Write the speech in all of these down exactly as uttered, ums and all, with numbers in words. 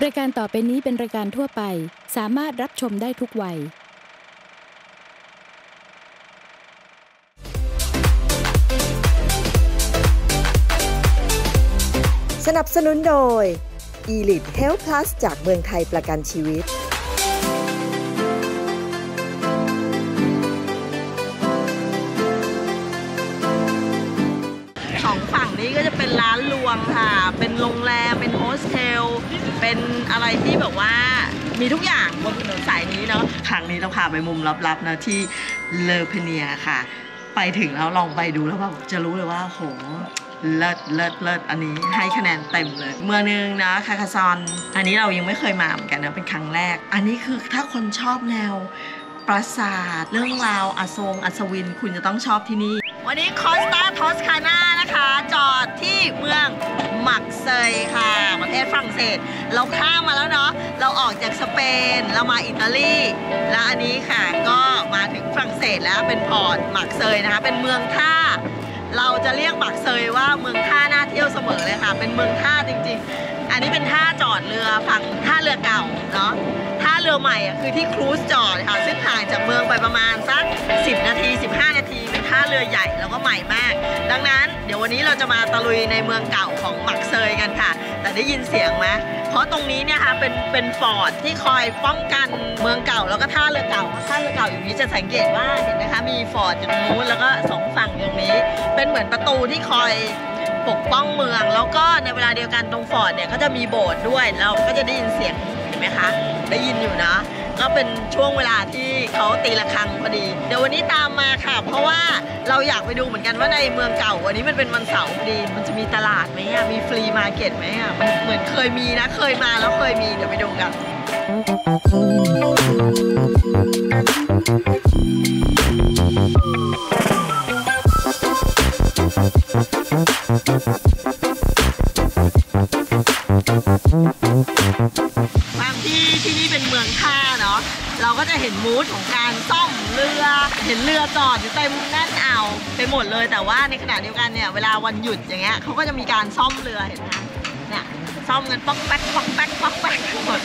รายการต่อไปนี้เป็นรายการทั่วไปสามารถรับชมได้ทุกวัยสนับสนุนโดย Elite Health Plus จากเมืองไทยประกันชีวิตสองฝั่งนี้ก็จะเป็นร้านรวมค่ะเป็นโรงแรมเป็นโฮสเทลเป็นอะไรที่แบบว่ามีทุกอย่างบนถนนสายนี้เนาะครั้งนี้เราพาไปมุมลับๆนะที่เลอเพเนียค่ะไปถึงแล้วลองไปดูแล้วแบบจะรู้เลยว่าโหเลิศเลิศเลิศอันนี้ให้คะแนนเต็มเลยเมื่อนึงนะคาคาซอนอันนี้เรายังไม่เคยมาเหมือนกันนะเป็นครั้งแรกอันนี้คือถ้าคนชอบแนวปราสาทเรื่องราวอาทรงอัศวินคุณจะต้องชอบที่นี่วันนี้คอสตาทอสคาน่านะคะจอดที่เมืองมักเซยค่ะประเทศฝรั่งเศสเราข้ามมาแล้วเนาะเราออกจากสเปนเรามาอิตาลีแล้วอันนี้ค่ะก็มาถึงฝรั่งเศสแล้วเป็นพอร์ตมักเซยนะคะเป็นเมืองท่าเราจะเรียกมักเซยว่าเมืองท่าน่าเที่ยวเสมอเลยค่ะเป็นเมืองท่าจริงๆอันนี้เป็นท่าจอดเรือฝั่งท่าเรือเก่าเนาะท่าเรือใหม่อ่ะคือที่ครูซจอดค่ะซึ่งห่างจากเมืองไปประมาณสักสิบนาทีสิบห้านาทีเป็นท่าเรือใหญ่แล้วก็ใหม่มากดังนั้นเดี๋ยววันนี้เราจะมาตะลุยในเมืองเก่าของมักเซยกันค่ะแต่ได้ยินเสียงไหมเพราะตรงนี้เนี่ยค่ะเป็นเป็นฟอร์ตที่คอยป้องกันเมืองเก่าแล้วก็ท่าเรือเก่าท่าเรือเก่าอยู่นี้จะสังเกตว่าเห็นไหมคะมีฟอร์ตอยู่ตรงนู้นแล้วก็สองฝั่งตรงนี้เป็นเหมือนประตูที่คอยปกป้องเมืองแล้วก็ในเวลาเดียวกันตรงฟอร์ตเนี่ยก็จะมีโบสถ์ด้วยเราก็จะได้ยินเสียงเห็นไหมคะได้ยินอยู่นะก็เป็นช่วงเวลาที่เขาตีระฆังพอดีเดี๋ยววันนี้ตามมาค่ะเพราะว่าเราอยากไปดูเหมือนกันว่าในเมืองเก่าวันนี้มันเป็นวันเสาร์พอดีมันจะมีตลาดไหมอ่ะมีฟรีมาร์เก็ตไหมอ่ะมันเหมือนเคยมีนะเคยมาแล้วเคยมีเดี๋ยวไปดูกันความที่ที่นี่เป็นเมืองท่าเนาะเราก็จะเห็นมูดของการซ่อมเรือเห็นเรือจอดอยู่เต็มแน่นอ่าวไปหมดเลยแต่ว่าในขณะเดียวกันเนี่ยเวลาวันหยุดอย่างเงี้ยเขาก็จะมีการซ่อมเรือเห็นไหมเนี่ยซ่อมกันป๊อกแป๊กป๊อกแป๊กป๊อกแป๊กหมด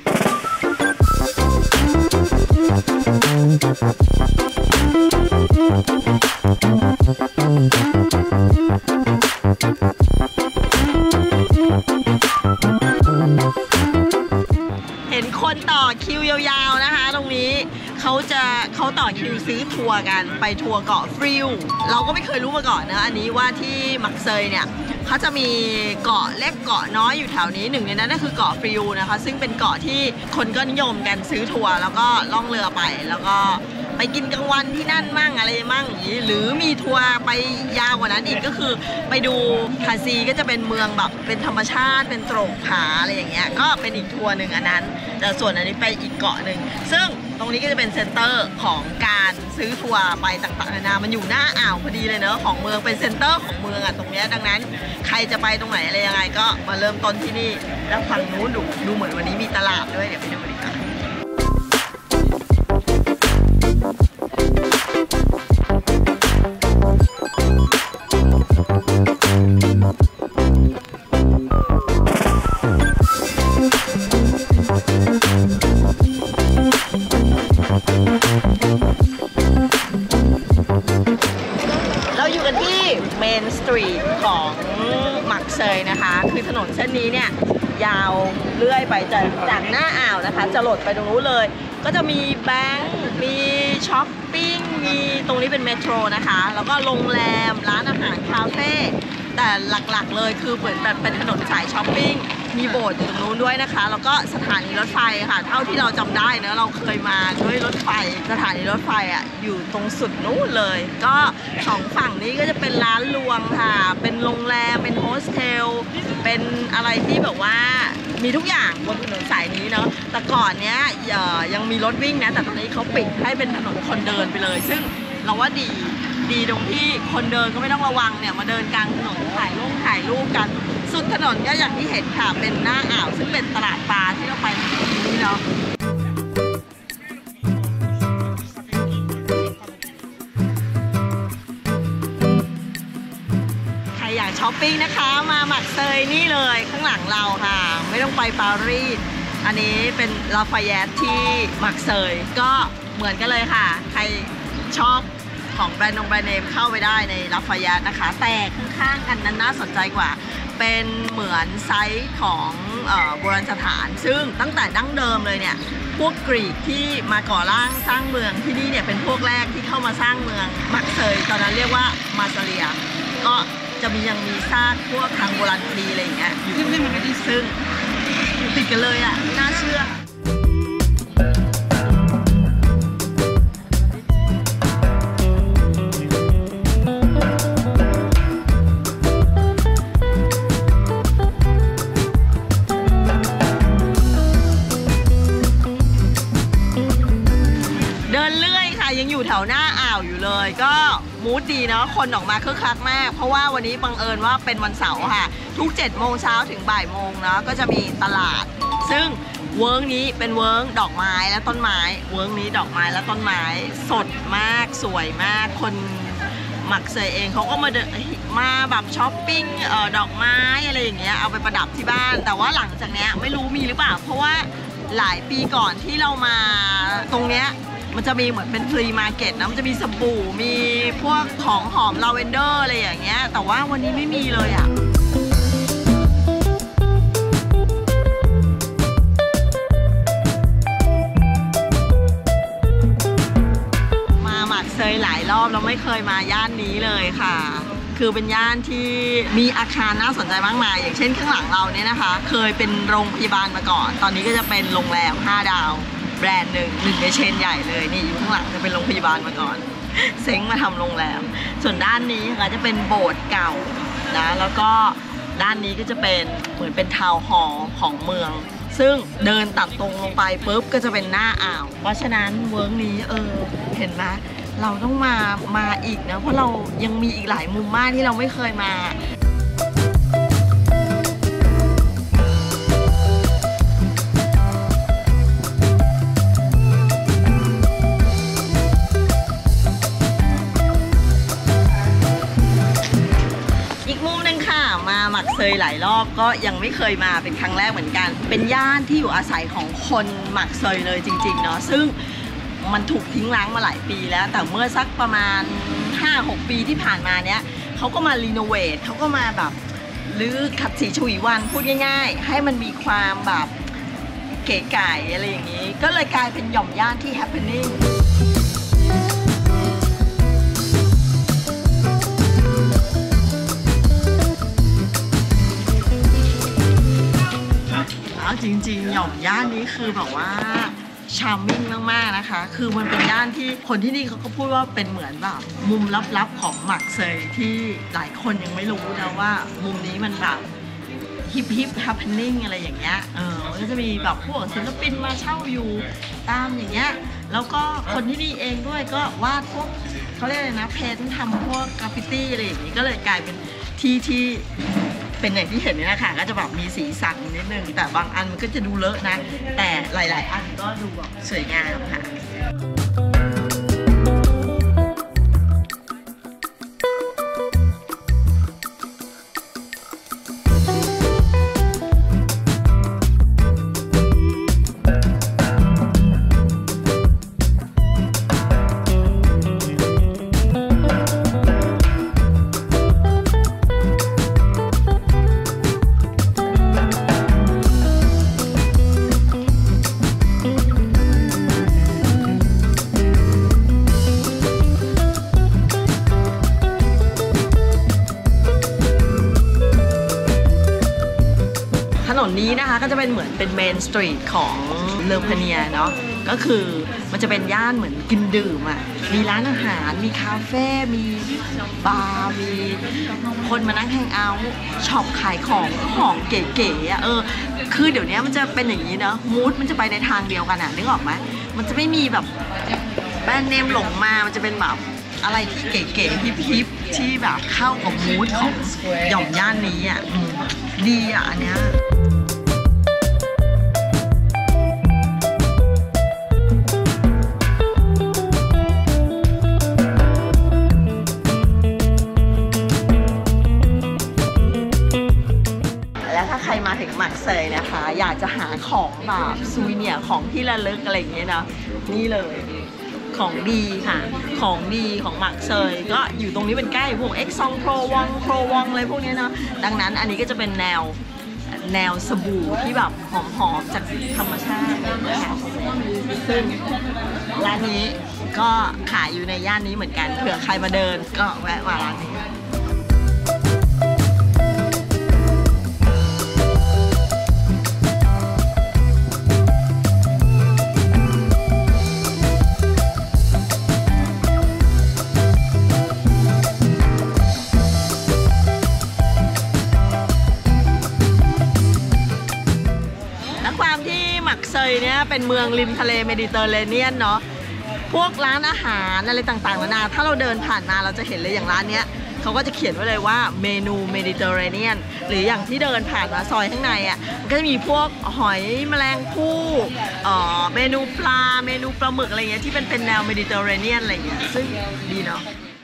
เห็นคนต่อคิวยาวๆนะคะตรงนี้เขาจะเขาต่อคิวซื้อทัวร์กันไปทัวร์เกาะฟริวเราก็ไม่เคยรู้มาก่อนนะอันนี้ว่าที่มักเซยเนี่ยเขาจะมีเกาะเล็กเกาะน้อยอยู่แถวนี้หนึ่งในนั้นก็คือเกาะฟริวนะคะซึ่งเป็นเกาะที่คนก็นิยมกันซื้อทัวร์แล้วก็ล่องเรือไปแล้วก็ไปกินกลางวันที่นั่นมั่งอะไรมั่งอย่างนี้หรือมีทัวร์ไปยาวกว่านั้นอีกก็คือไปดูคาซีก็จะเป็นเมืองแบบเป็นธรรมชาติเป็นโตรกผาอะไรอย่างเงี้ยก็เป็นอีกทัวร์หนึ่งอันนั้นแต่ส่วนอันนี้ไปอีกเกาะหนึ่งซึ่งตรงนี้ก็จะเป็นเซ็นเตอร์ของการซื้อทัวร์ไปต่างๆนานามันอยู่หน้าอ่าวพอดีเลยเนอะของเมืองเป็นเซ็นเตอร์ของเมืองอ่ะตรงนี้ดังนั้นใครจะไปตรงไหนอะไรยังไงก็มาเริ่มต้นที่นี่แล้วฝั่งนู้นดูดูเหมือนวันนี้มีตลาดด้วยเดี๋ยวไปดูดีกว่าเราอยู่กันที่เมนสตรีทของมักเซยนะคะคือถนนเส้นนี้เนี่ยยาวเลื่อยไปจากจากหน้าอ่าวนะคะจะหลดไปตรงนู้นเลยก็จะมีแบงก์มีช้อปปิ้งมีตรงนี้เป็นเมโทรนะคะแล้วก็โรงแรมร้านอาหารคาเฟ่แต่หลักๆเลยคือเหมือนแบบเป็นถนนสายช้อปปิ้งมีโบสถ์อยู่ตรงนู้นด้วยนะคะแล้วก็สถานีรถไฟค่ะเท่าที่เราจำได้เนอะเราเคยมาด้วยรถไฟสถานีรถไฟอ่ะอยู่ตรงสุดนู้นเลยก็สองฝั่งนี้ก็จะเป็นร้านรวมค่ะเป็นโรงแรมเป็นโฮสเทลเป็นอะไรที่แบบว่ามีทุกอย่างบนถนนสายนี้เนาะแต่ก่อนเนี้ยยังมีรถวิ่งนะแต่ตอนนี้เขาปิดให้เป็นถนนคนเดินไปเลยซึ่งเราว่าดีดีตรงที่คนเดินก็ไม่ต้องระวังเนี่ยมาเดินกลางถนนถ่ายรูปถ่ายรูปกันสุดถนนก็อย่างที่เห็นค่ะเป็นหน้าอ่าวซึ่งเป็นตลาดปลาที่เราไปนี่เนาะ ช้อปปิ้งนะคะมาหมักเซยนี่เลยข้างหลังเราค่ะไม่ต้องต้องไปปารีสอันนี้เป็นลาฟาแยตที่มักเซยก็เหมือนกันเลยค่ะใครชอบของแบรนด์นงแบรนด์เนมเข้าไปได้ในลาฟาแยตนะคะแต่ข้างๆกันนั้นน่าสนใจกว่าเป็นเหมือนไซต์ของโบราณสถานซึ่งตั้งแต่ดั้งเดิมเลยเนี่ยพวกกรีกที่มาก่อร่างสร้างเมืองที่นี่เนี่ยเป็นพวกแรกที่เข้ามาสร้างเมืองมักเซยตอนนั้นเรียกว่ามาซาเลียก็จะมียังมีซากพวกทางโบราณคดีอะไรอย่างเงี้ยอยู่ซึ่งติดกันเลยอ่ะไม่น่าเชื่อยังอยู่แถวหน้าอ่าวอยู่เลยก็มูดดีเนาะคนออกมาคึกคักมากเพราะว่าวันนี้บังเอิญว่าเป็นวันเสาร์ค่ะทุกเจ็ดโมงเช้าถึงบ่ายโมงเนาะก็จะมีตลาดซึ่งเวิร์กนี้เป็นเวิร์กดอกไม้และต้นไม้เวิร์กนี้ดอกไม้และต้นไม้สดมากสวยมากคนมักเซยเองเขาก็มาเดินมาแบบช้อปปิ้งเอ่อดอกไม้อะไรอย่างเงี้ยเอาไปประดับที่บ้านแต่ว่าหลังจากเนี้ยไม่รู้มีหรือเปล่าเพราะว่าหลายปีก่อนที่เรามาตรงเนี้ยมันจะมีเหมือนเป็นฟรีมาร์เก็ตนะมันจะมีสบู่มีพวกของหอมลาเวนเดอร์อะไรอย่างเงี้ยแต่ว่าวันนี้ไม่มีเลยอ่ะมาหมักเซยหลายรอบเราไม่เคยมาย่านนี้เลยค่ะคือเป็นย่านที่มีอาคารน่าสนใจมากมายอย่างเช่นข้างหลังเราเนี่ยนะคะเคยเป็นโรงพยาบาลมาก่อนตอนนี้ก็จะเป็นโรงแรมห้าดาวแบรนด์หนึ่งหนึ่งในเชนใหญ่เลยนี่อยู่ข้างหลังจะเป็นโรงพยาบาลมาก่อนเซ้งมาทำโรงแรมส่วนด้านนี้ค่ะจะเป็นโบสถ์เก่านะแล้วก็ด้านนี้ก็จะเป็นเหมือนเป็นทาวน์ฮอลล์ของเมืองซึ่งเดินตัดตรงลงไปปุ๊บก็จะเป็นหน้าอ่าวเพราะฉะนั้นเวิร์กนี้เออเห็นไหมเราต้องมามาอีกนะเพราะเรายังมีอีกหลายมุมมากที่เราไม่เคยมาหมักเซยหลายรอบก็ยังไม่เคยมาเป็นครั้งแรกเหมือนกันเป็นย่านที่อยู่อาศัยของคนหมักเซยเลยจริงๆเนาะซึ่งมันถูกทิ้งร้างมาหลายปีแล้วแต่เมื่อสักประมาณ ห้าหก ปีที่ผ่านมาเนี้ยเขาก็มารีโนเวทเขาก็มาแบบรื้อขัดสีฉวีวันพูดง่ายๆให้มันมีความแบบเก๋ไก๋อะไรอย่างนี้ก็เลยกลายเป็นหย่อมย่านที่แฮปปี้นิ่งจริงๆหย่อมย่านนี้คือแบบว่าชาร์มมิ่งมากๆนะคะคือมันเป็นย่านที่คนที่นี่เขาก็พูดว่าเป็นเหมือนแบบมุมลับๆของหมักเซยที่หลายคนยังไม่รู้นะว่ามุมนี้มันแบบฮิปฮิปฮัพเพนนิ่งอะไรอย่างเงี้ยเออมันก็จะมีแบบพวกศิลปินมาเช่าอยู่ตามอย่างเงี้ยแล้วก็คนที่นี่เองด้วยก็วาดพวกเขาเรียกอะไรนะเพนทำพวกกราฟฟิตี้อะไรอย่างงี้ก็เลยกลายเป็นที่ที่เป็นอย่างที่เห็นนี่นะคะก็จะแบบมีสีสันนิดนึงแต่บางอันมันก็จะดูเลอะนะแต่หลายๆอันก็ดูแบบสวยงามค่ะถนนนี้นะคะก็จะเป็นเหมือนเป็นเมนสตรีทของเลอพาเนียเนาะก็คือมันจะเป็นย่านเหมือนกินดื่มอ่ะมีร้านอาหารมีคาเฟ่มีบาร์มีคนมานั่งแฮงเอาท์ช็อปขายของของเก๋ๆอ่ะเออคือเดี๋ยวนี้มันจะเป็นอย่างนี้เนาะมูดมันจะไปในทางเดียวกันอ่ะนึกออกไหมมันจะไม่มีแบบแบรนด์เนมหลงมามันจะเป็นแบบอะไรที่เก๋ๆฮิปๆที่แบบเข้ากับมูดของหย่อมย่านนี้อ่ะดีอ่ะอันเนี้ยแล้วถ้าใครมาถึงหมักเซยนะคะอยากจะหาของแบบซูวิเนียร์ของที่ระลึกอะไรอย่างเงี้ยนะนี่เลยของดีค่ะของดีของหมักเซยก็อยู่ตรงนี้เป็นใกล้พวกเอ็กซองโปรวองโปรวองอะไรพวกนี้นะดังนั้นอันนี้ก็จะเป็นแนวแนวสบู่ที่แบบหอมๆจากธรรมชาตินะคะซึ่งร้านนี้ก็ขายอยู่ในย่านนี้เหมือนกันเผื่อใครมาเดินก็แวะมาร้านนี้เนี่ยเป็นเมืองริมทะเลเมดิเตอร์เรเนียนเนาะพวกร้านอาหารอะไรต่างๆนานาถ้าเราเดินผ่านมาเราจะเห็นเลยอย่างร้านเนี้ยเขาก็จะเขียนไว้เลยว่าเมนูเมดิเตอร์เรเนียนหรืออย่างที่เดินผ่านมาซอยข้างในอ่ะก็จะมีพวกหอยแมลงภู่เอ่อเมนูปลาเมนูปลาหมึกอะไรเงี้ยที่เป็นเป็นแนวเมดิเตอร์เรเนียนอะไรเงี้ยซึ่งดีเนาะ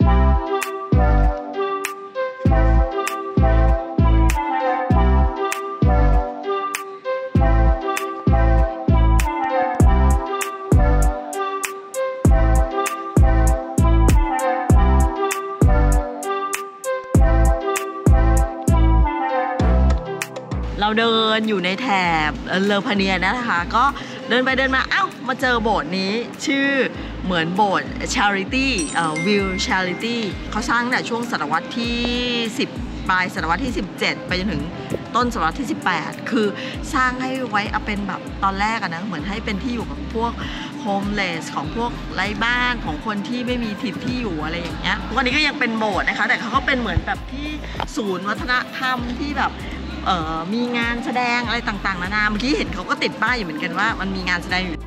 เราเดินอยู่ในแถบเลอพาเนียนะคะก็เดินไปเดินมาเอ้ามาเจอโบสถ์นี้ชื่อเหมือนโบสถ์ Charity เอ่อ View Charity เขาสร้างเนี่ยช่วงศตวรรษที่สิบปลายศตวรรษที่สิบเจ็ดไปจนถึงต้นศตวรรษที่สิบแปดคือสร้างให้ไว้เป็นแบบตอนแรกอะนะเหมือนให้เป็นที่อยู่ของพวกโฮมเลสของพวกไร้บ้านของคนที่ไม่มีถิ่นที่อยู่อะไรอย่างเงี้ยวันนี้ก็ยังเป็นโบสถ์นะคะแต่เขาก็เป็นเหมือนแบบที่ศูนย์วัฒนธรรมที่แบบเอ่อมีงานแสดงอะไรต่างๆนานาเมื่อกี้เห็นเขาก็ติดป้ายอยู่เหมือนกันว่ามันมีงานแสดงอยู่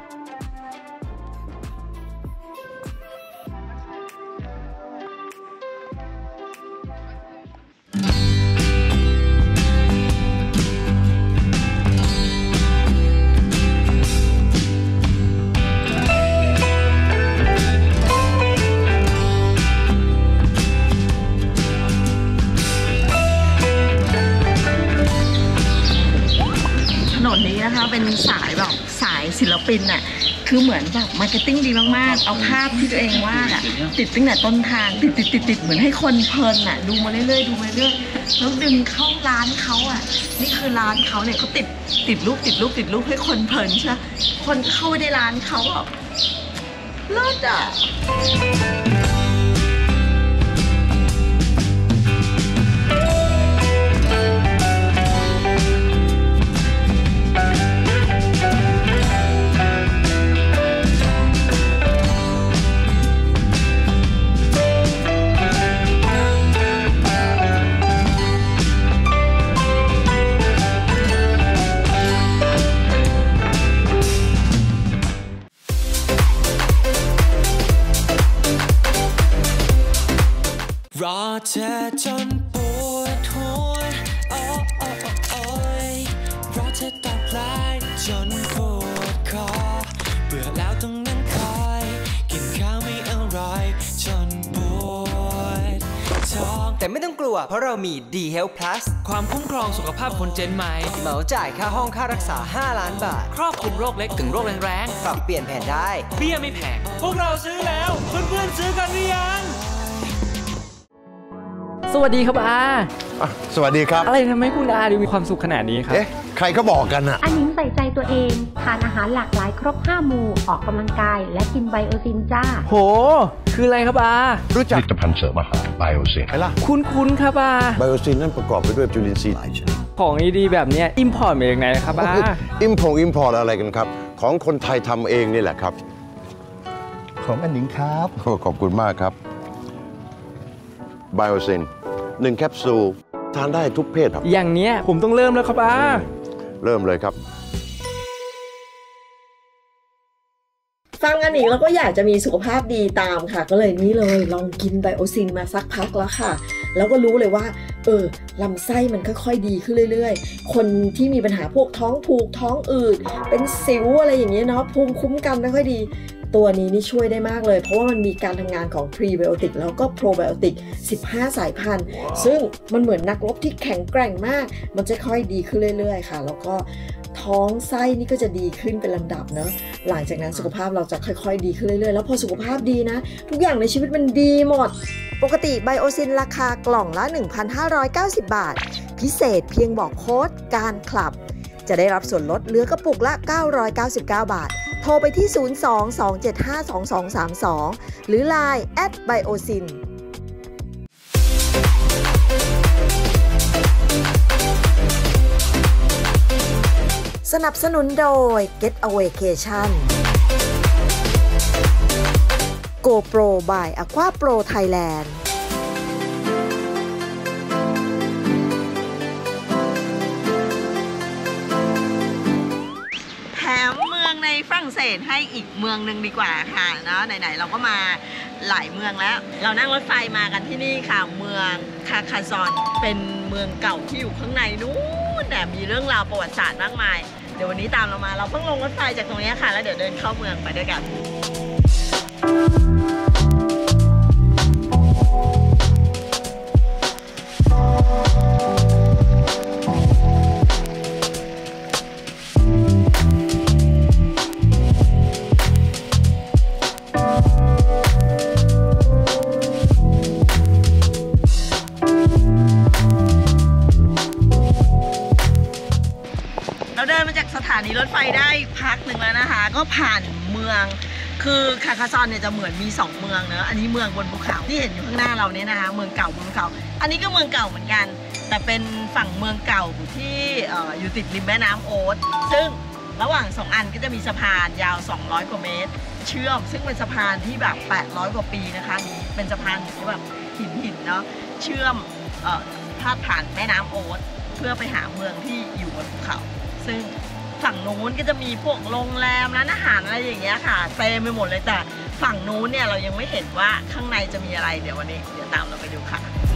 เป็นสายแบบสายศิลปินอ่ะคือเหมือนแบบมาร์เก็ตติ้งดีมากๆเอาภาพที่ตัวเองวาดอ่ะติดตั้งแต่ต้นทางติดติดติดติดเหมือนให้คนเพลินอ่ะดูมาเรื่อยๆดูมาเรื่อยแล้วดึงเข้าร้านเขาอ่ะนี่คือร้านเขาเนี่ยเขาติดติดรูปติดรูปติดรูปให้คนเพลินใช่ไหมคนเข้าไปในร้านเขาแบบเลิศอ่ะรอเธอจนปวดหัวโอ้โอ้โอ้ยรอเธอตอบไลน์จนปวดคอเบื่อแล้วต้องนั่งคอยกินข้าวไม่อร่อยจนปวดท้องแต่ไม่ต้องกลัวเพราะเรามี ดี Health Plus ความคุ้มครองสุขภาพคนเจนใหม่เหมาจ่ายค่าห้องค่ารักษาห้าล้านบาทครอบคลุมโรคเล็กถึงโรคแรงๆปรับเปลี่ยนแผนได้เบี้ยไม่แพงพวกเราซื้อแล้วเพื่อนๆซื้อกันหรือยังสวัสดีครับอาสวัสดีครับอะไรทำให้คุณอาดูมีความสุขขนาดนี้ครับเอ๊ะใครก็บอกกันอะอาหนิงใส่ใจตัวเองทานอาหารหลากหลายครบห้าหมู่ออกกำลังกายและกินไบโอซินจ้าโหคืออะไรครับอารู้จักผลิตภัณฑ์เสริมอาหารไบโอซินไหมล่ะคุ้นๆครับอาไบโอซินนั้นประกอบไปด้วยจุลินทรีย์หลายชนิดของดีๆแบบนี้อิมพอร์ตมาจากไหนครับอาอิมพอร์ตอิมพอร์ตอะไรกันครับของคนไทยทำเองนี่แหละครับของอาหนิงครับขอบคุณมากครับไบโอซินหนึ่งแคปซูลทานได้ทุกเพศครับอย่างเนี้ยผมต้องเริ่มแล้วครับอาเริ่มเลยครับฟังอันนี้แล้วก็อยากจะมีสุขภาพดีตามค่ะก็เลยนี่เลยลองกินไบโอซินมาสักพักแล้วค่ะแล้วก็รู้เลยว่าเออลำไส้มันค่อยๆดีขึ้นเรื่อยๆคนที่มีปัญหาพวกท้องผูกท้องอืดเป็นสิวอะไรอย่างเงี้ยเนาะภูมิคุ้มกันไม่ค่อยดีตัวนี้นี่ช่วยได้มากเลยเพราะว่ามันมีการทำงานของพรีไบโอติกแล้วก็โปรไบโอติกสิบห้าสายพันธุ์ซึ่งมันเหมือนนักรบที่แข็งแกร่งมากมันจะค่อยดีขึ้นเรื่อยๆค่ะแล้วก็ท้องไส้นี่ก็จะดีขึ้นเป็นลำดับเนอะหลังจากนั้นสุขภาพเราจะค่อยๆดีขึ้นเรื่อยๆแล้วพอสุขภาพดีนะทุกอย่างในชีวิตมันดีหมดปกติไบโอซินราคากล่องละ หนึ่งพันห้าร้อยเก้าสิบ บาทพิเศษเพียงบอกโค้ดการคลับจะได้รับส่วนลดเหลือกระปุกละเก้าร้อยเก้าสิบเก้า บาทโทรไปที่ศูนย์ สอง สอง เจ็ด ห้า สอง สอง สาม สองหรือ ไลน์ แอท ไบโอซิน สนับสนุนโดย Get a Vacation GoPro by Aqua Pro Thailand ในฝรั่งเศสให้อีกเมืองหนึ่งดีกว่าค่ะเนาะไหนๆเราก็มาหลายเมืองแล้วเรานั่งรถไฟมากันที่นี่ค่ะเมืองคาคาซอนเป็นเมืองเก่าที่อยู่ข้างในนู้นแต่มีเรื่องราวประวัติศาสตร์มากมายเดี๋ยววันนี้ตามเรามาเราเพิ่งลงรถไฟจากตรงนี้ค่ะแล้วเดี๋ยวเดินเข้าเมืองไปด้วยกันสถานีรถไฟได้พักหนึ่งแล้วนะคะก็ผ่านเมืองคือคาคาซอนเนี่ยจะเหมือนมีสองเมืองเนอะอันนี้เมืองบนภูเขาที่เห็นอยู่ข้างหน้าเราเนี่ยนะคะเมืองเก่าเมืองเก่าอันนี้ก็เมืองเก่าเหมือนกันแต่เป็นฝั่งเมืองเก่าที่อยู่ติดริมแม่น้ำโอ๊ตซึ่งระหว่างสองอันก็จะมีสะพานยาวสองร้อยกว่าเมตรเชื่อมซึ่งเป็นสะพานที่แบบแปดร้อยกว่าปีนะคะนี่เป็นสะพานที่แบบหินหินเนาะเชื่อมพาดผ่านแม่น้ำโอ๊ตเพื่อไปหาเมืองที่อยู่บนภูเขาซึ่งฝั่งนู้นก็จะมีพวกโรงแรมร้านอาหารอะไรอย่างเงี้ยค่ะเต็มไปหมดเลยแต่ฝั่งนู้นเนี่ยเรายังไม่เห็นว่าข้างในจะมีอะไรเดี๋ยววันนี้เดี๋ยวตามเราไปดูค่ะ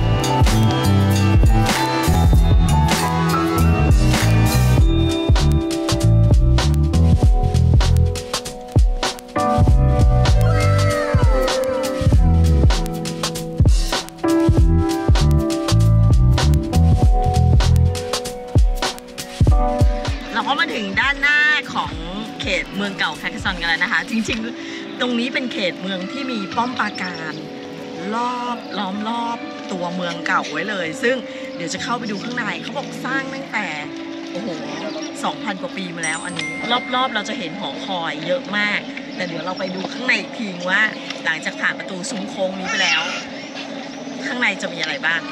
เมืองเก่าแคคซอนกันแล้วนะคะจริงๆตรงนี้เป็นเขตเมืองที่มีป้อมปราการรอบล้อมรอบตัวเมืองเก่าไว้เลยซึ่งเดี๋ยวจะเข้าไปดูข้างในเขาบอกสร้างตั้งแต่โอ้โห สองพัน กว่าปีมาแล้วอันนี้รอบๆเราจะเห็นหอคอยเยอะมากแต่เดี๋ยวเราไปดูข้างในอีกทีว่าหลังจากผ่านประตูซุ้มโค้งนี้ไปแล้วข้างในจะมีอะไรบ้าง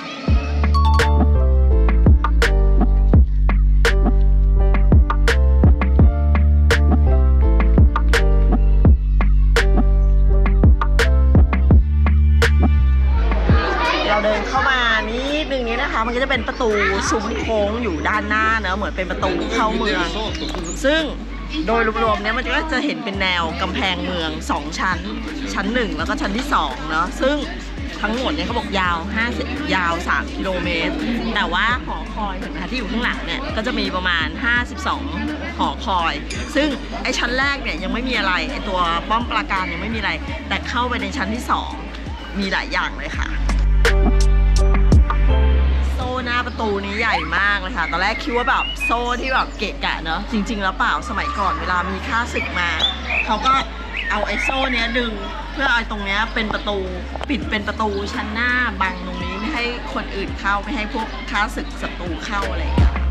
เดินเข้ามานิดนึงนี้นะคะมันก็จะเป็นประตูซุ้มโค้งอยู่ด้านหน้าเนอะเหมือนเป็นประตูเข้าเมืองซึ่งโดยรวมๆเนี้ยมันก็จะเห็นเป็นแนวกำแพงเมืองสองชั้นชั้นหนึ่งแล้วก็ชั้นที่สองเนอะซึ่งทั้งหมดเนี่ยเขาบอกยาวห้าสิบยาวสามกิโลเมตรแต่ว่าหอคอยเห็นไหมคะที่อยู่ข้างหลังเนี่ยก็จะมีประมาณห้าสิบสองหอคอยซึ่งไอ้ชั้นแรกเนี่ยยังไม่มีอะไรไอ้ตัวป้อมปราการยังไม่มีอะไรแต่เข้าไปในชั้นที่สองมีหลายอย่างเลยค่ะโซ่หน้าประตูนี้ใหญ่มากเลยค่ะตอนแรกคิดว่าแบบโซ่ที่แบบเกะกะเนอะจริงๆแล้วเปล่าสมัยก่อนเวลามีข้าศึกมาเขาก็เอาไอ้โซ่เนี้ยดึงเพื่อเอาตรงเนี้ยเป็นประตูปิดเป็นประตูชั้นหน้าบังตรงนี้ไม่ให้คนอื่นเข้าไม่ให้พวกข้าศึกศัตรูเข้าอะไรอย่างเงี้ย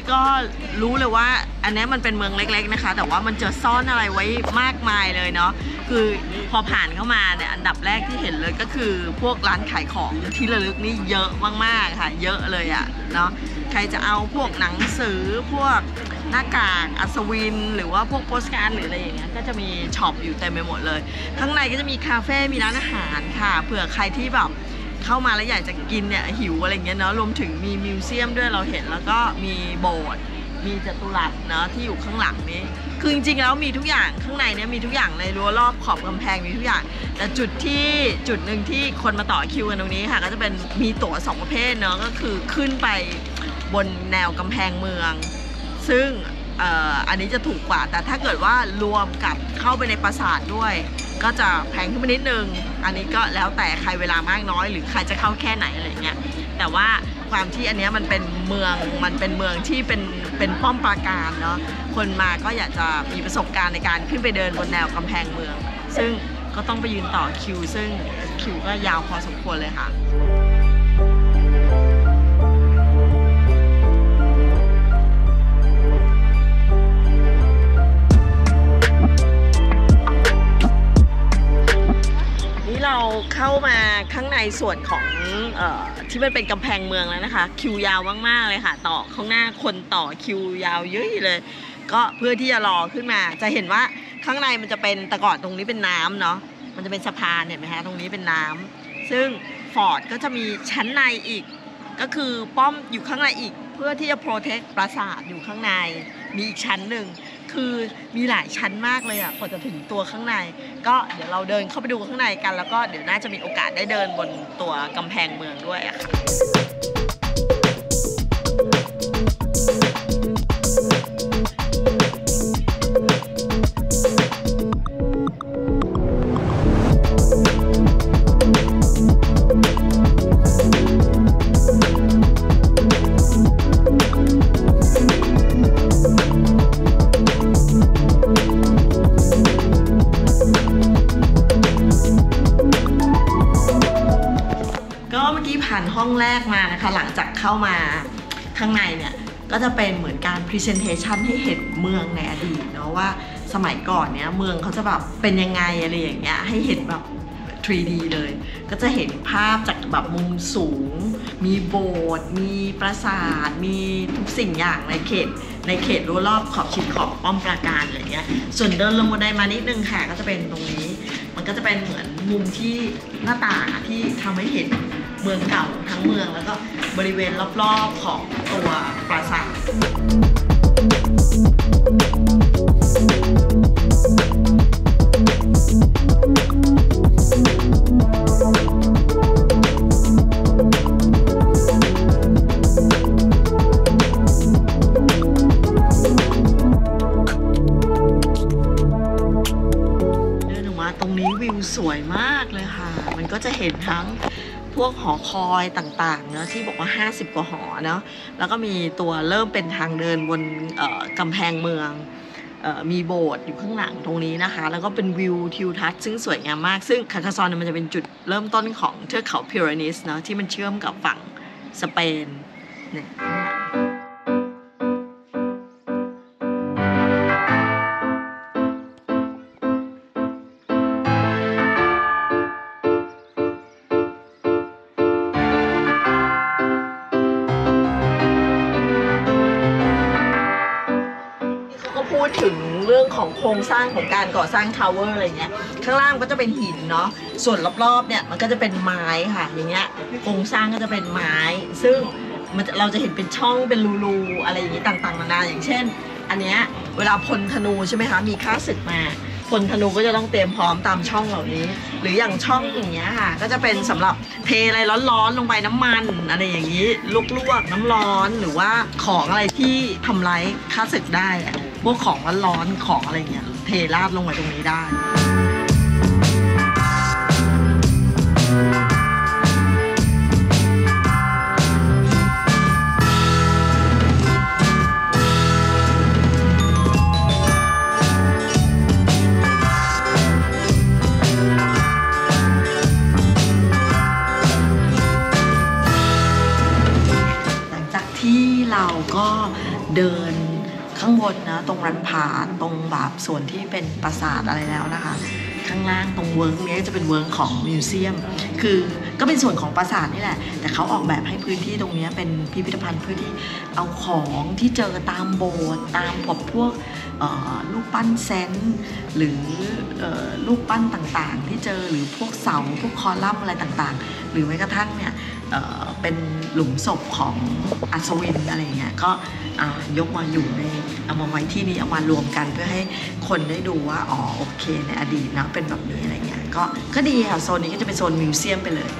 ก็รู้เลยว่าอันนี้มันเป็นเมืองเล็กๆนะคะแต่ว่ามันจะซ่อนอะไรไว้มากมายเลยเนาะคือพอผ่านเข้ามาเนี่ยอันดับแรกที่เห็นเลยก็คือพวกร้านขายของที่ระลึกนี่เยอะมากๆค่ะเยอะเลยอะเนาะใครจะเอาพวกหนังสือพวกหน้ากากอัศวินหรือว่าพวกโปสการ์ดหรืออะไรอย่างเงี้ยก็จะมีช็อปอยู่เต็มไปหมดเลยข้างในก็จะมีคาเฟ่มีร้านอาหารค่ะเผื่อใครที่แบบเข้ามาแล้วอยากจะกินเนี่ยหิวอะไรเงี้ยเนาะรวมถึงมีมิวเซียมด้วยเราเห็นแล้วก็มีโบสถ์มีจัตุรัสเนาะที่อยู่ข้างหลังนี้คือจริงๆแล้วมีทุกอย่างข้างในเนี่ยมีทุกอย่างในรั้วรอบขอบกำแพงมีทุกอย่างแต่จุดที่จุดหนึ่งที่คนมาต่อคิวกันตรงนี้ค่ะก็จะเป็นมีตั๋วสองประเภทเนาะก็คือขึ้นไปบนแนวกำแพงเมืองซึ่งเอ่ออันนี้จะถูกกว่าแต่ถ้าเกิดว่ารวมกับเข้าไปในปราสาทด้วยก็จะแพงขึ้นมานิดนึงอันนี้ก็แล้วแต่ใครเวลามากน้อยหรือใครจะเข้าแค่ไหนอะไรเงี้ยแต่ว่าความที่อันนี้มันเป็นเมืองมันเป็นเมืองที่เป็นเป็นป้อมปราการเนาะคนมาก็อยากจะมีประสบการณ์ในการขึ้นไปเดินบนแนวกำแพงเมืองซึ่งก็ต้องไปยืนต่อคิวซึ่งคิวก็ยาวพอสมควรเลยค่ะเราเข้ามาข้างในส่วนของเอ่อที่มันเป็นกำแพงเมืองแล้วนะคะคิวยาวมากๆเลยค่ะต่อข้างหน้าคนต่อคิวยาวเยอะเลยก็เพื่อที่จะรอขึ้นมาจะเห็นว่าข้างในมันจะเป็นแต่ก่อนตรงนี้เป็นน้ำเนาะมันจะเป็นสะพานเห็นไหมคะตรงนี้เป็นน้ำซึ่งฟอร์ดก็จะมีชั้นในอีกก็คือป้อมอยู่ข้างในอีกเพื่อที่จะโปรเทคปราสาทอยู่ข้างในมีอีกชั้นหนึ่งคือมีหลายชั้นมากเลยอ่ะกว่าจะถึงตัวข้างในก็เดี๋ยวเราเดินเข้าไปดูข้างในกันแล้วก็เดี๋ยวน่าจะมีโอกาสได้เดินบนตัวกำแพงเมืองด้วยอ่ะค่ะผ่านห้องแรกมานะคะหลังจากเข้ามาข้างในเนี่ยก็จะเป็นเหมือนการ presentation ให้เห็นเมืองในอดีตเนาะว่าสมัยก่อนเนี้ยเมืองเขาจะแบบเป็นยังไงอะไรอย่างเงี้ยให้เห็นแบบ ทรี ดี เลยก็จะเห็นภาพจากแบบมุมสูงมีโบสถ์มีปราสาทมีทุกสิ่งอย่างในเขตในเขตรั้วรอบขอบชิดขอบป้อมปราการอะไรเงี้ยส่วนเดินลงบันไดมานิดนึงค่ะก็จะเป็นตรงนี้มันก็จะเป็นเหมือนมุมที่หน้าต่างที่ทำให้เห็นเมืองเก่าทั้งเมืองแล้วก็บริเวณรอบๆของตัวปราสาทสวยมากเลยค่ะมันก็จะเห็นทั้งพวกหอคอยต่างๆเนาะที่บอกว่าห้าสิบกว่าหอเนาะแล้วก็มีตัวเริ่มเป็นทางเดินบนกำแพงเมืองมีโบสถ์อยู่ข้างหลังตรงนี้นะคะแล้วก็เป็นวิวทิวทัศน์ซึ่งสวยงามมากซึ่งคาร์คาซอนเนี่ยมันจะเป็นจุดเริ่มต้นของเทือกเขาพิเรนีสเนาะที่มันเชื่อมกับฝั่งสเปนเนี่ยพูดถึงเรื่องของโครงสร้างของการก่อสร้างทาวเวอร์อะไรเงี้ยข้างล่างก็จะเป็นหินเนาะส่วนรอบๆเนี่ยมันก็จะเป็นไม้ค่ะอย่างเงี้ยโครงสร้างก็จะเป็นไม้ซึ่งมันเราจะเห็นเป็นช่องเป็นรูๆอะไรอย่างนี้ต่างๆนานาอย่างเช่นอันเนี้ยเวลาพลธนูใช่ไหมคะมีข้าศึกมาพลธนูก็จะต้องเตรียมพร้อมตามช่องเหล่านี้หรืออย่างช่องอย่างเงี้ยค่ะก็จะเป็นสำหรับเทอะไรร้อนๆลงไปน้ำมันอะไรอย่างนี้ลวกๆน้ำร้อนหรือว่าของอะไรที่ทำร้ายข้าศึกได้พวกของร้อนๆของอะไรเงี้ยเทราดลงไปตรงนี้ได้หลังจากที่เราก็เดิดินข้างบนนะตรงรันพาตรงแบบส่วนที่เป็นปราสาทอะไรแล้วนะคะข้างล่างตรงเวิร์กนี้จะเป็นเวิร์กของมิวเซียมคือก็เป็นส่วนของปราสาทนี่แหละแต่เขาออกแบบให้พื้นที่ตรงนี้เป็นพิพิธภัณฑ์เพื่อที่เอาของที่เจอตามโบสถ์ตามพวกลูกปั้นเซนต์หรือลูกปั้นต่างๆที่เจอหรือพวกเสาพวกคอลัมน์อะไรต่างๆหรือแม้กระทั่งเนี่ยเป็นหลุมศพของอัศวินอะไรเงี้ยก็ยกมาอยู่ในเอามาไว้ที่นี้เอามารวมกันเพื่อให้คนได้ดูว่าอ๋อโอเคในอดีตนะเป็นแบบนี้อะไรเงี้ยก็ก็ดีค่ะโซนนี้ก็จะเป็นโซนมิวเซียมไปเลย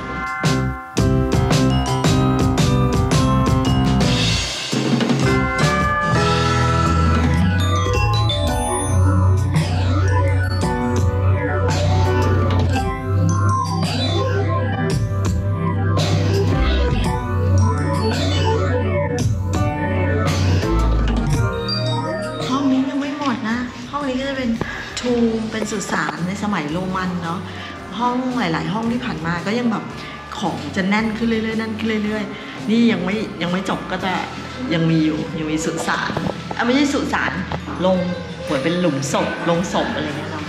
เป็นสุสานในสมัยโรมันเนาะห้องหลายๆห้องที่ผ่านมาก็ยังแบบของจะแน่นขึ้นเรื่อยๆแน่นขึ้นเรื่อยๆนี่ยังไม่ยังไม่จบก็จะยังมีอยู่ยังมีสุสานอ่ะไม่ใช่สุสานลงเหมือนเป็นหลุมศพลงศพอะไรเงี้ยเนาะ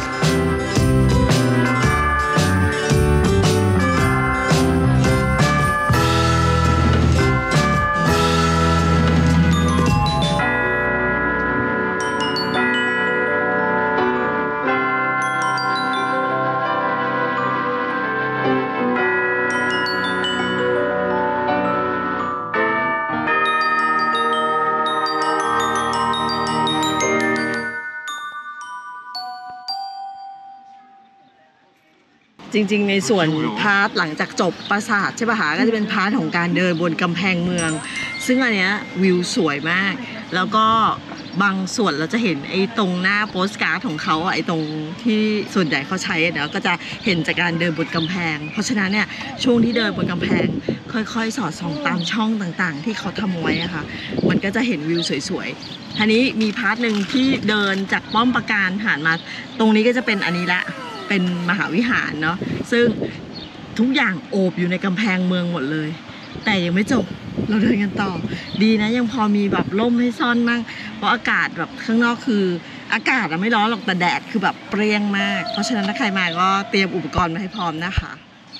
จริงๆในส่วนพาร์ทหลังจากจบปราสาทใช่ป่ะคะก็จะเป็นพาร์ทของการเดินบนกำแพงเมืองซึ่งอันเนี้ยวิวสวยมากแล้วก็บางส่วนเราจะเห็นไอ้ตรงหน้าโปสการ์ดของเขาไอ้ตรงที่ส่วนใหญ่เขาใช้เนาะก็จะเห็นจากการเดินบนกำแพงเพราะฉะนั้นเนี่ยช่วงที่เดินบนกำแพงค่อยๆสอดส่องตามช่องต่างๆที่เขาทำไว้อะค่ะมันก็จะเห็นวิวสวยๆทีนี้มีพาร์ทหนึ่งที่เดินจากป้อมปราการผ่านมาตรงนี้ก็จะเป็นอันนี้ละเป็นมหาวิหารเนาะซึ่งทุกอย่างโอบอยู่ในกำแพงเมืองหมดเลยแต่ยังไม่จบเราเดินกันต่อดีนะยังพอมีแบบร่มให้ซ่อนมั่งเพราะอากาศแบบข้างนอกคืออากาศไม่ร้อนหรอกแต่แดดคือแบบเปรี้ยงมากเพราะฉะนั้นถ้าใครมาก็เตรียมอุปกรณ์มาให้พร้อมนะคะ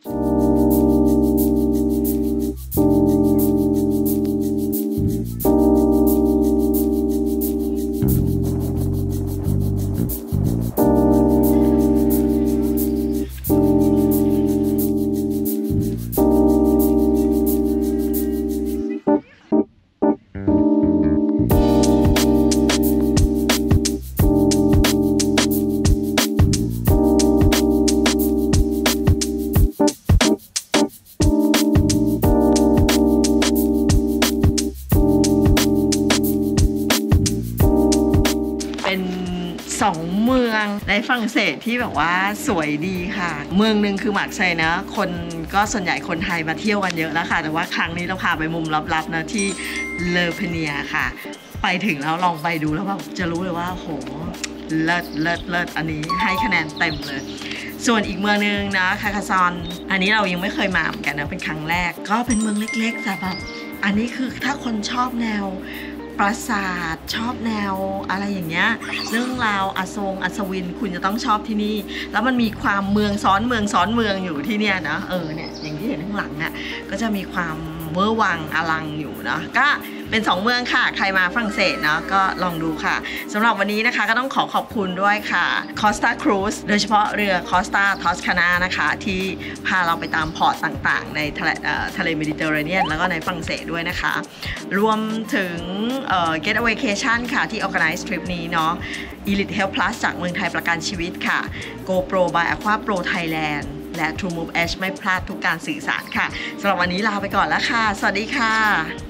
สองเมืองในฝรั่งเศสที่แบบว่าสวยดีค่ะเมืองหนึ่งคือมาร์กเซย์นะคนก็ส่วนใหญ่คนไทยมาเที่ยวกันเยอะแล้วค่ะแต่ว่าครั้งนี้เราพาไปมุมลับๆนะที่เลอเพเนียค่ะไปถึงแล้วลองไปดูแล้วแบบจะรู้เลยว่าโหเลิศเลิศเลิศอันนี้ให้คะแนนเต็มเลยส่วนอีกเมืองนึงนะคาคาซอนอันนี้เรายังไม่เคยมาเหมือนกันนะเป็นครั้งแรกก็เป็นเมืองเล็กๆแต่แบบอันนี้คือถ้าคนชอบแนวปราสาทชอบแนวอะไรอย่างเงี้ยเรื่องราวอโศกอัศวินคุณจะต้องชอบที่นี่แล้วมันมีความเมืองซ้อนเมืองซ้อนเมืองอยู่ที่เนี่ยนะเออเนี่ยอย่างที่เห็นข้างหลังอ่ะก็จะมีความเวอร์วังอลังอยู่เนาะก็เป็นสองเมืองค่ะใครมาฝรั่งเศสเนาะก็ลองดูค่ะสำหรับวันนี้นะคะก็ต้องขอขอบคุณด้วยค่ะ Costa Cruise โดยเฉพาะเรือ Costa Toscana นะคะที่พาเราไปตามพอร์ตต่างๆในทะเลทะเลเมดิเตอร์เรเนียนแล้วก็ในฝรั่งเศสด้วยนะคะรวมถึง Get a Vacation ค่ะที่ Organize Trip นี้เนาะ Elite Health Plus จากเมืองไทยประกันชีวิตค่ะ GoPro by Aqua Pro Thailand และ TrueMove Edge ไม่พลาดทุกการสื่อสารค่ะสำหรับวันนี้ลาไปก่อนแล้วค่ะสวัสดีค่ะ